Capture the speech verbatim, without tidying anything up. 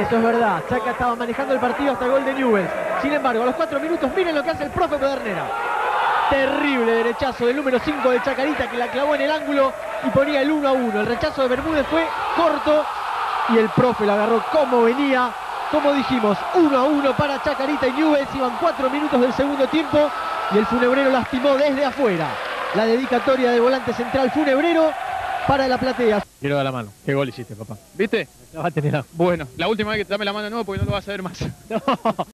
Eso es verdad. Chaca estaba manejando el partido hasta el gol de Newell's. Sin embargo, a los cuatro minutos, miren lo que hace el profe Pedernera. Terrible derechazo del número cinco de Chacarita, que la clavó en el ángulo y ponía el uno a uno. El rechazo de Bermúdez fue corto y el profe la agarró como venía. Como dijimos, uno a uno para Chacarita y Newell's. Iban cuatro minutos del segundo tiempo y el Funebrero lastimó desde afuera. La dedicatoria de volante central Funebrero para la platea. Quiero dar la mano. ¿Qué gol hiciste, papá? ¿Viste? La va a tener. Bueno, la última vez que te dame la mano de nuevo porque no lo vas a ver más. No.